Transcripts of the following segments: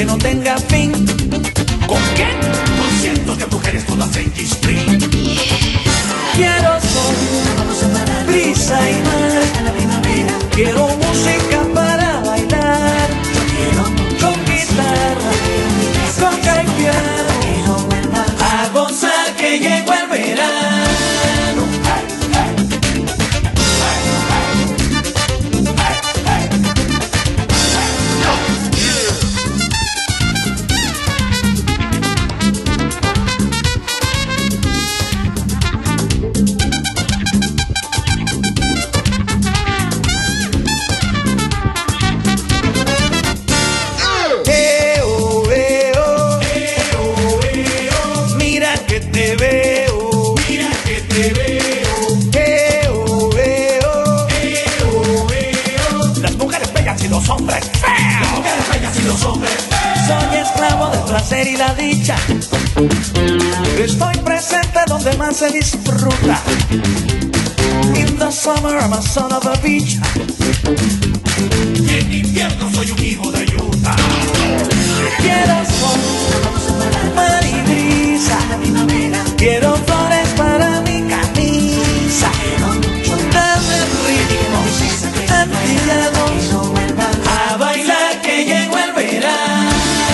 que no tenga fin. ¿Con qué? Con cientos de mujeres todas en G-String. Quiero sol, brisa y mar. Quiero música para bailar, con guitarra, con piano, a gozar que llegó el verano. Te veo, mira que te veo. Las mujeres bellas y los hombres feos. Las mujeres bellas y los hombres feos. Soy esclavo del placer y la dicha. Estoy presente donde más se disfruta. In the summer I'm a son of a beach. Y en invierno soy un hijo de Utah. Quiero sol, mar y brisa. Quiero flores para mi camisa. Dame ritmo, antillano, a bailar que llegó el verano.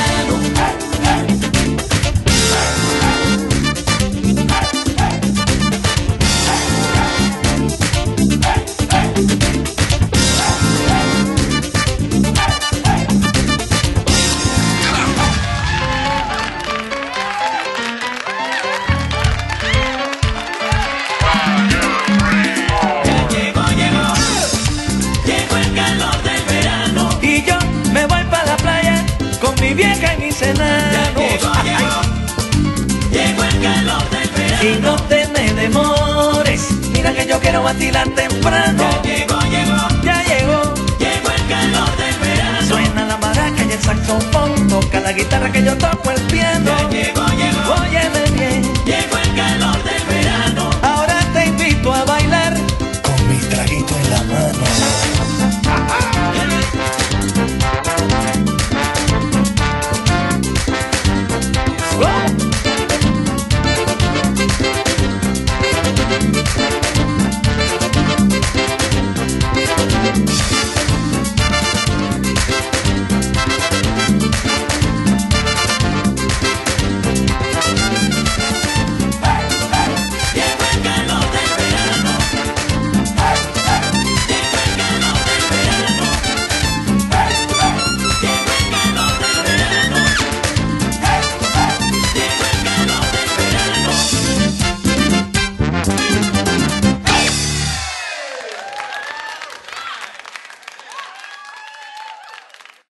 Mi vieja y mis enanos. Llegó el calor del verano. Y no te me demores, mira que yo quiero vacilar temprano.